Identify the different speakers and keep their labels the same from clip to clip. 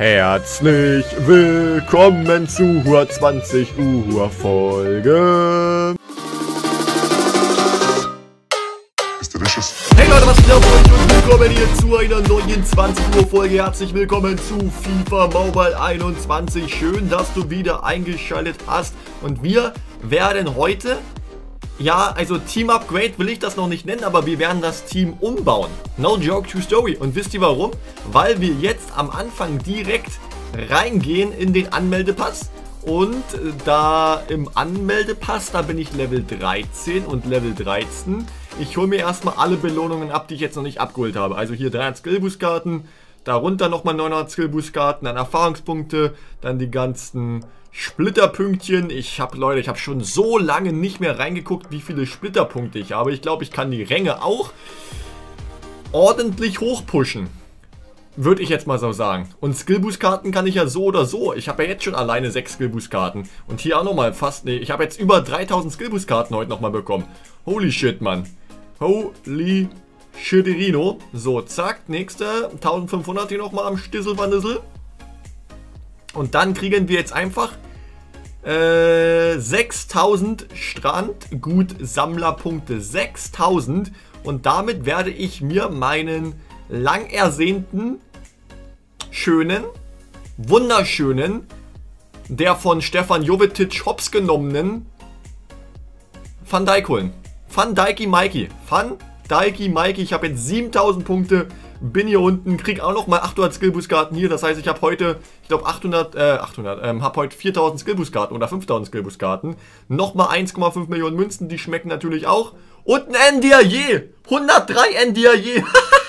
Speaker 1: Herzlich willkommen zur 20 Uhr Folge. Hey Leute, was geht ab und willkommen hier zu einer neuen 20 Uhr Folge. Herzlich willkommen zu FIFA Mobile 21. Schön, dass du wieder eingeschaltet hast. Und wir werden heute, ja, also Team Upgrade will ich das noch nicht nennen, aber wir werden das Team umbauen. No joke, true story. Und wisst ihr warum? Weil wir jetzt am Anfang direkt reingehen in den Anmeldepass. Und da im Anmeldepass, da bin ich Level 13 und Level 13. Ich hole mir erstmal alle Belohnungen ab, die ich jetzt noch nicht abgeholt habe. Also hier 300 Skillboost-Karten, darunter nochmal 900 Skillboost-Karten, dann Erfahrungspunkte, dann die ganzen Splitterpünktchen. Leute, ich habe schon so lange nicht mehr reingeguckt, wie viele Splitterpunkte ich habe. Ich glaube, ich kann die Ränge auch ordentlich hochpushen. Würde ich jetzt mal so sagen. Und Skillboost-Karten kann ich ja so oder so. Ich habe ja jetzt schon alleine 6 Skillboost-Karten. Und hier auch nochmal fast, nee, ich habe jetzt über 3000 Skillboost-Karten heute nochmal bekommen. Holy shit, Mann. Holy shitirino. So, zack, nächste. 1500 hier nochmal am Stissel-Wandissel. Und dann kriegen wir jetzt einfach 6000 Strandgut-Sammlerpunkte. 6000. Und damit werde ich mir meinen lang ersehnten, schönen, wunderschönen, der von Stefan Jovetic hops genommenen Van Dijk holen. Van Dijkie Mikey. Van Dijkie Mikey. Ich habe jetzt 7000 Punkte. Bin hier unten. Krieg auch noch mal 800 Skillboost-Karten hier. Das heißt, ich habe heute, ich glaube habe heute 4000 Skillboost-Karten oder 5000 Skillboost-Karten. Nochmal 1,5 Millionen Münzen. Die schmecken natürlich auch. Und ein NDIE. 103 NDIE.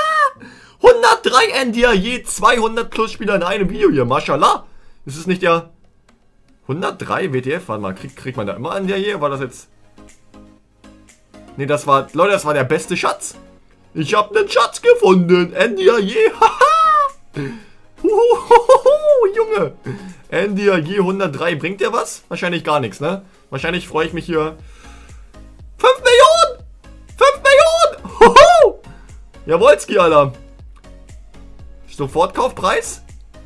Speaker 1: 103 NDIE. 200 plus Spieler in einem Video hier. Mashallah. Ist es nicht der 103 WTF? Warte mal, kriegt man da immer NDIE? War das jetzt... Ne, das war, Leute, das war der beste Schatz. Ich habe einen Schatz gefunden. NDIE. Junge. NDIE 103. Bringt der was? Wahrscheinlich gar nichts, ne? Wahrscheinlich freue ich mich hier. 5 Millionen. 5 Millionen. Jawolski, Alter. Sofortkaufpreis?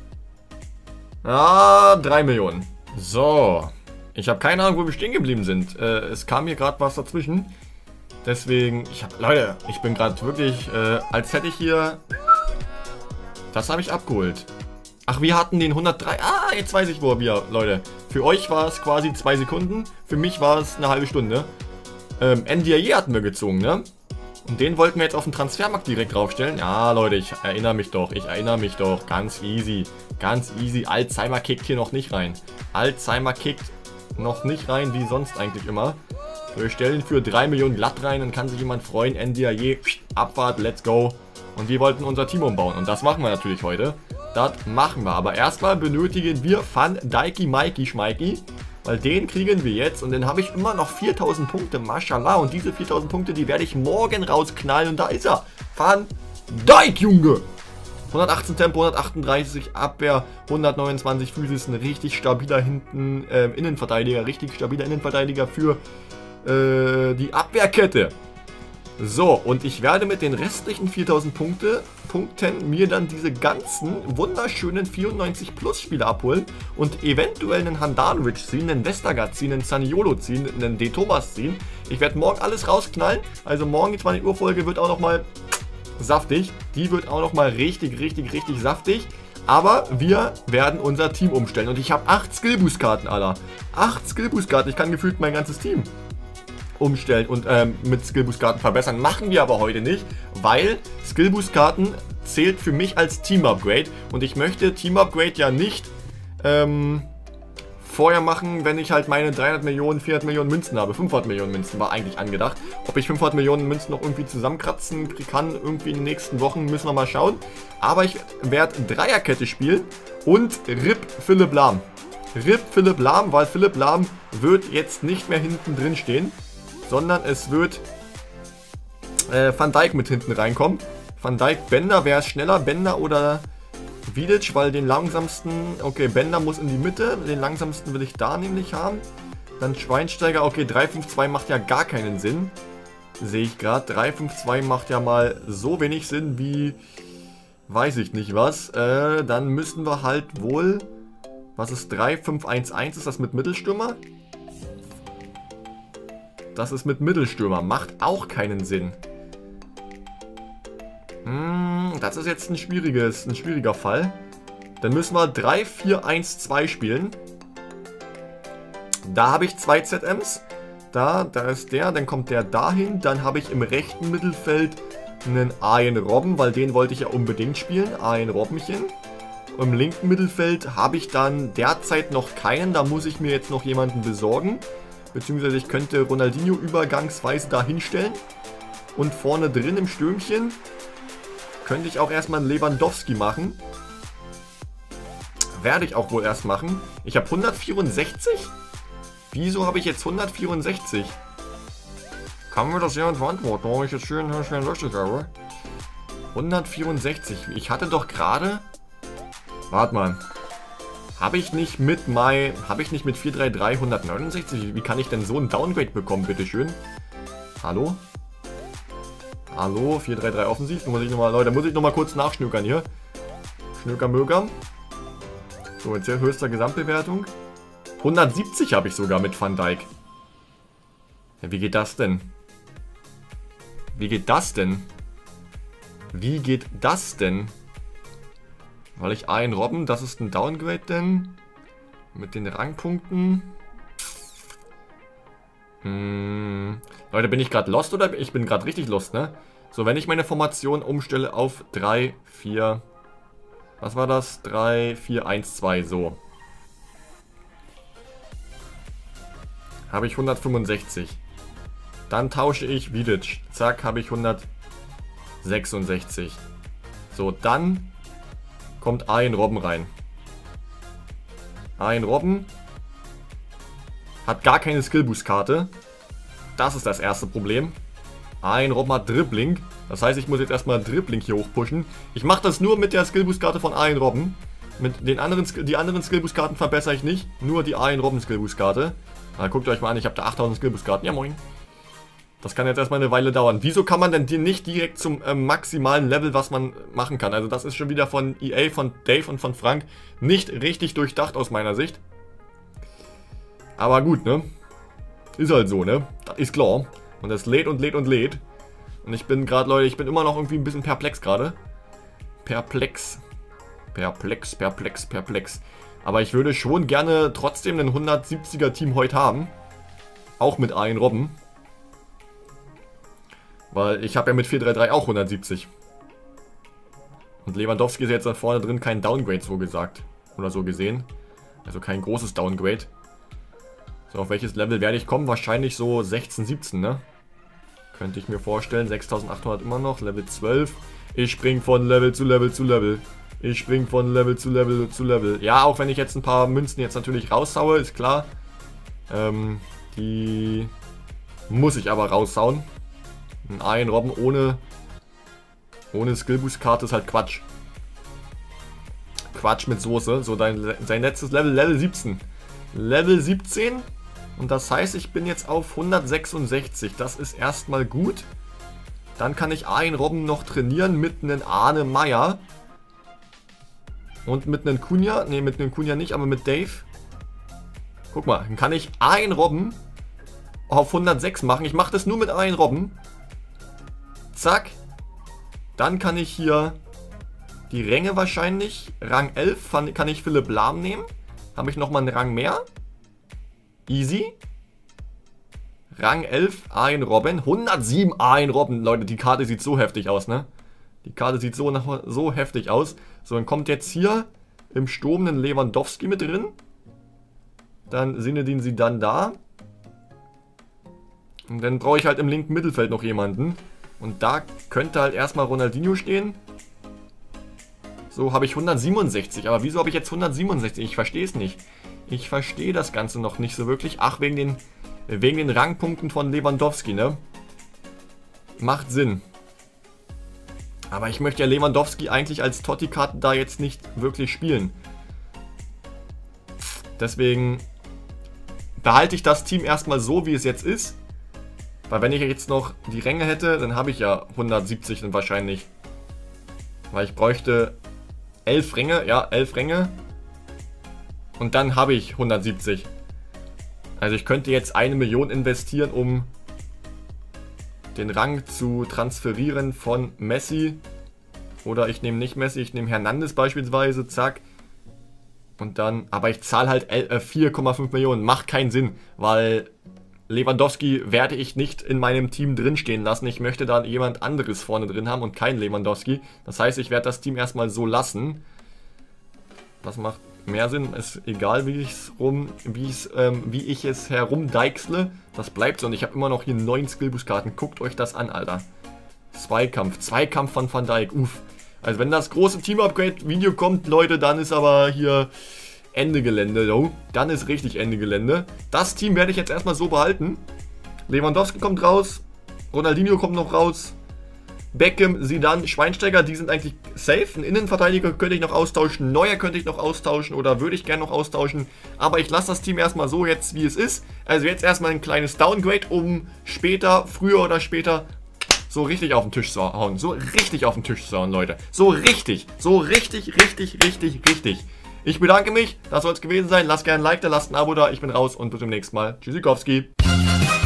Speaker 1: Ah, 3 Millionen. So. Ich habe keine Ahnung, wo wir stehen geblieben sind. Es kam hier gerade was dazwischen. Deswegen, Leute, ich bin gerade wirklich, als hätte ich hier... Das habe ich abgeholt. Ach, wir hatten den 103... Ah, jetzt weiß ich, wo wir, Leute. Für euch war es quasi 2 Sekunden. Für mich war es eine halbe Stunde. NDIE hatten wir gezogen, ne? Und den wollten wir jetzt auf den Transfermarkt direkt draufstellen. Ja, Leute, ich erinnere mich doch. Ganz easy. Ganz easy. Alzheimer kickt hier noch nicht rein. Alzheimer kickt noch nicht rein, wie sonst eigentlich immer. Wir stellen für 3 Millionen glatt rein, dann kann sich jemand freuen. NDIE, Abfahrt, let's go. Und wir wollten unser Team umbauen. Und das machen wir natürlich heute. Das machen wir. Aber erstmal benötigen wir Van Dijkie Mikey Schmeiki. Weil den kriegen wir jetzt. Und dann habe ich immer noch 4000 Punkte. Mashallah. Und diese 4000 Punkte, die werde ich morgen rausknallen. Und da ist er. Van Dijk, Junge. 118 Tempo, 138 Abwehr, 129 Physis. Ein richtig stabiler Innenverteidiger. Richtig stabiler Innenverteidiger für... die Abwehrkette. So, und ich werde mit den restlichen 4000 Punkten mir dann diese ganzen wunderschönen 94 Plus Spiele abholen und eventuell einen Handanovic ziehen, einen Westergaard ziehen, einen Zaniolo ziehen, einen D. Thomas ziehen. Ich werde morgen alles rausknallen. Also morgen die 20 Uhr Folge wird auch nochmal saftig. Die wird auch nochmal richtig saftig. Aber wir werden unser Team umstellen. Und ich habe 8 Skillboost-Karten, Alter. 8 Skillboost-Karten. Ich kann gefühlt mein ganzes Team umstellen und mit Skillboost-Karten verbessern. Machen wir aber heute nicht, weil Skillboost-Karten zählt für mich als Team-Upgrade. Und ich möchte Team-Upgrade ja nicht vorher machen, wenn ich halt meine 300 Millionen, 400 Millionen Münzen habe. 500 Millionen Münzen war eigentlich angedacht. Ob ich 500 Millionen Münzen noch irgendwie zusammenkratzen kann, irgendwie in den nächsten Wochen, müssen wir mal schauen. Aber ich werde Dreierkette spielen und RIP Philipp Lahm. RIP Philipp Lahm, weil Philipp Lahm wird jetzt nicht mehr hinten drin stehen, sondern es wird Van Dijk mit hinten reinkommen. Van Dijk, Bender, wer ist schneller? Bender oder Vidic, weil den langsamsten... Okay, Bender muss in die Mitte, den langsamsten will ich da nämlich haben. Dann Schweinsteiger, okay, 3-5-2 macht ja gar keinen Sinn. Sehe ich gerade, 3-5-2 macht ja mal so wenig Sinn wie weiß ich nicht was. Dann müssen wir halt wohl... Was ist 3-5-1-1? Ist das mit Mittelstürmer? Das ist mit Mittelstürmer. Macht auch keinen Sinn. Das ist jetzt ein schwieriger Fall. Dann müssen wir 3-4-1-2 spielen. Da habe ich 2 ZMs. Da ist der, dann kommt der dahin. Dann habe ich im rechten Mittelfeld einen Arjen Robben, weil den wollte ich ja unbedingt spielen. Arjen Robbenchen. Im linken Mittelfeld habe ich dann derzeit noch keinen. Da muss ich mir jetzt noch jemanden besorgen. Beziehungsweise ich könnte Ronaldinho übergangsweise da hinstellen. Und vorne drin im Stürmchen könnte ich auch erstmal einen Lewandowski machen. Werde ich auch wohl erst machen. Ich habe 164? Wieso habe ich jetzt 164? Kann mir das jemand beantworten, warum ich jetzt schön lustig habe? 164. Ich hatte doch gerade... Warte mal. Habe ich nicht mit 433 169? Wie kann ich denn so ein Downgrade bekommen, bitteschön? Hallo? Hallo, 433 offensiv. Leute, muss ich nochmal kurz nachschnökern hier. Schnöker-Möger. So, jetzt hier höchster Gesamtbewertung. 170 habe ich sogar mit Van Dijk. Ja, wie geht das denn? Wie geht das denn? Wie geht das denn? Weil ich Arjen Robben, das ist ein Downgrade denn? Mit den Rangpunkten. Leute, bin ich gerade lost oder? Ich bin gerade richtig lost, ne? So, wenn ich meine Formation umstelle auf 3, 4... Was war das? 3, 4, 1, 2, so. Habe ich 165. Dann tausche ich Vidic. Zack, habe ich 166. So, dann kommt Arjen Robben rein. Arjen Robben hat gar keine Skillboost-Karte. Das ist das erste Problem. Arjen Robben hat Dribbling. Das heißt, ich muss jetzt erstmal Dribbling hier hochpushen. Ich mache das nur mit der Skillboost-Karte von Arjen Robben. Mit den anderen Skillboost-Karten verbessere ich nicht. Nur die Arjen Robben Skillboost-Karte. Guckt euch mal an, ich habe da 8000 Skillboost-Karten. Ja, moin. Das kann jetzt erstmal eine Weile dauern. Wieso kann man denn nicht direkt zum maximalen Level, was man machen kann? Also das ist schon wieder von EA, von Dave und von Frank nicht richtig durchdacht aus meiner Sicht. Aber gut, ne? Ist halt so, ne? Das ist klar. Und das lädt und lädt und lädt. Und ich bin gerade, Leute, ich bin immer noch irgendwie ein bisschen perplex gerade. Perplex. Aber ich würde schon gerne trotzdem ein 170er Team heute haben. Auch mit Arjen Robben. Weil ich habe ja mit 433 auch 170. Und Lewandowski ist jetzt da vorne drin kein Downgrade, so gesagt. Oder so gesehen. Also kein großes Downgrade. So, auf welches Level werde ich kommen? Wahrscheinlich so 16, 17, ne? Könnte ich mir vorstellen. 6800 immer noch. Level 12. Ich spring von Level zu Level zu Level. Ich spring von Level zu Level zu Level. Ja, auch wenn ich jetzt ein paar Münzen jetzt natürlich raushaue, ist klar. Die muss ich aber raushauen. Ein Arjen Robben ohne Skillboost-Karte ist halt Quatsch. Quatsch mit Soße. So, sein letztes Level, Level 17. Level 17. Und das heißt, ich bin jetzt auf 166. Das ist erstmal gut. Dann kann ich Arjen Robben noch trainieren mit einem Arne Meyer. Und mit einem Cunha. Ne, mit einem Cunha nicht, aber mit Dave. Guck mal, dann kann ich Arjen Robben auf 106 machen. Ich mache das nur mit Arjen Robben. Zack. Dann kann ich hier die Ränge wahrscheinlich. Rang 11 kann ich Philipp Lahm nehmen. Habe ich nochmal einen Rang mehr. Easy. Rang 11 Arjen Robben. 107 Arjen Robben. Leute, die Karte sieht so heftig aus, ne? Die Karte sieht so heftig aus. So, dann kommt jetzt hier im Sturm ein Lewandowski mit drin. Dann Zinedine Zidane da. Und dann brauche ich halt im linken Mittelfeld noch jemanden. Und da könnte halt erstmal Ronaldinho stehen. So, habe ich 167. Aber wieso habe ich jetzt 167? Ich verstehe es nicht. Ich verstehe das Ganze noch nicht so wirklich. Ach, wegen den Rangpunkten von Lewandowski, ne? Macht Sinn. Aber ich möchte ja Lewandowski eigentlich als Totti-Karte da jetzt nicht wirklich spielen. Deswegen behalte ich das Team erstmal so, wie es jetzt ist. Weil wenn ich jetzt noch die Ränge hätte, dann habe ich ja 170 dann wahrscheinlich. Weil ich bräuchte 11 Ränge. Ja, 11 Ränge. Und dann habe ich 170. Also ich könnte jetzt 1 Million investieren, um den Rang zu transferieren von Messi. Oder ich nehme nicht Messi, ich nehme Hernandez beispielsweise. Zack. Und dann, aber ich zahle halt 4,5 Millionen. Macht keinen Sinn, weil Lewandowski werde ich nicht in meinem Team drinstehen lassen. Ich möchte da jemand anderes vorne drin haben und kein Lewandowski. Das heißt, ich werde das Team erstmal so lassen. Das macht mehr Sinn. Ist egal, wie ich es herumdeichsle. Das bleibt so. Und ich habe immer noch hier 9 Skillboost-Karten. Guckt euch das an, Alter. Zweikampf von Van Dijk. Uff. Also wenn das große Team-Upgrade-Video kommt, Leute, dann ist aber hier Ende Gelände. So. Dann ist richtig Ende Gelände. Das Team werde ich jetzt erstmal so behalten. Lewandowski kommt raus. Ronaldinho kommt noch raus. Beckham, Zidane, Schweinsteiger, die sind eigentlich safe. Einen Innenverteidiger könnte ich noch austauschen. Neuer könnte ich noch austauschen oder würde ich gerne noch austauschen. Aber ich lasse das Team erstmal so jetzt, wie es ist. Also jetzt erstmal ein kleines Downgrade, um später, früher oder später, so richtig auf den Tisch zu hauen. So richtig auf den Tisch zu hauen, Leute. So richtig. Ich bedanke mich. Das soll es gewesen sein. Lasst gerne ein Like da, lasst ein Abo da. Ich bin raus und bis zum nächsten Mal. Tschüssikowski.